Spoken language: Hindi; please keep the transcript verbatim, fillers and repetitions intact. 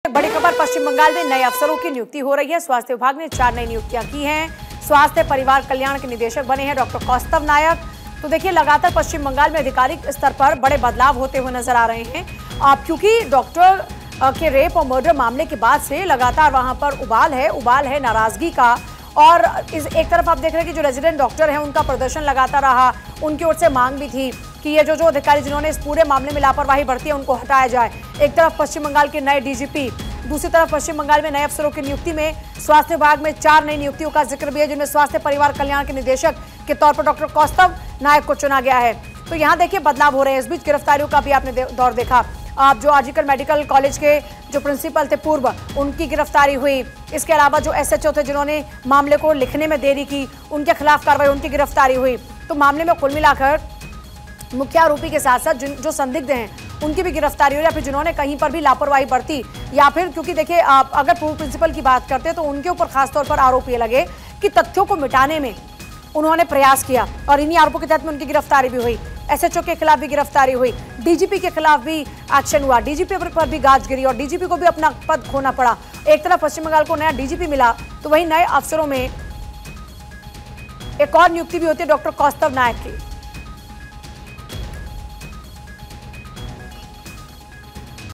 बड़ी खबर, पश्चिम बंगाल में नए अफसरों की नियुक्ति हो रही है। स्वास्थ्य विभाग ने चार नई नियुक्तियां की हैं। स्वास्थ्य परिवार कल्याण के निदेशक बने हैं डॉक्टर कौस्तव नायक। तो देखिए, लगातार पश्चिम बंगाल में आधिकारिक स्तर पर बड़े बदलाव होते हुए नजर आ रहे हैं। अब क्योंकि डॉक्टर के रेप और मर्डर मामले के बाद से लगातार वहां पर उबाल है उबाल है नाराजगी का। और इस एक तरफ आप देख रहे हैं कि जो रेजिडेंट डॉक्टर हैं उनका प्रदर्शन लगातार रहा। उनकी ओर से मांग भी थी कि ये जो जो अधिकारी जिन्होंने इस पूरे मामले में लापरवाही बरती है उनको हटाया जाए। एक तरफ पश्चिम बंगाल के नए डीजीपी, दूसरी तरफ पश्चिम बंगाल में नए अफसरों की नियुक्ति में स्वास्थ्य विभाग में चार नई नियुक्तियों का जिक्र भी है, जिनमें स्वास्थ्य परिवार कल्याण के निदेशक के तौर पर डॉक्टर कौस्तव नायक को चुना गया है। तो यहाँ देखिए बदलाव हो रहे हैं। इस बीच गिरफ्तारियों का भी आपने दौर देखा। आप जो आरजीकर मेडिकल कॉलेज के जो प्रिंसिपल थे पूर्व, उनकी गिरफ्तारी हुई। इसके अलावा जो एसएचओ थे जिन्होंने मामले को लिखने में देरी की, उनके खिलाफ कार्रवाई, उनकी गिरफ्तारी हुई। तो मामले में कुल मिलाकर मुख्य आरोपी के साथ साथ जो संदिग्ध हैं उनकी भी गिरफ्तारी हुई, या फिर जिन्होंने कहीं पर भी लापरवाही बरती, या फिर क्योंकि देखिए आप अगर पूर्व प्रिंसिपल की बात करते हैं तो उनके ऊपर खासतौर पर आरोप ये लगे कि तथ्यों को मिटाने में उन्होंने प्रयास किया, और इन्हीं आरोपों के तहत में उनकी गिरफ्तारी भी हुई। एसएचओ के खिलाफ भी गिरफ्तारी हुई, डीजीपी के खिलाफ भी एक्शन हुआ, डीजीपी पर भी गाज गिरी और डीजीपी को भी अपना पद खोना पड़ा। एक तरफ पश्चिम बंगाल को नया डीजीपी मिला, तो वहीं नए अफसरों में एक और नियुक्ति भी होती है डॉक्टर कौस्तव नायक की।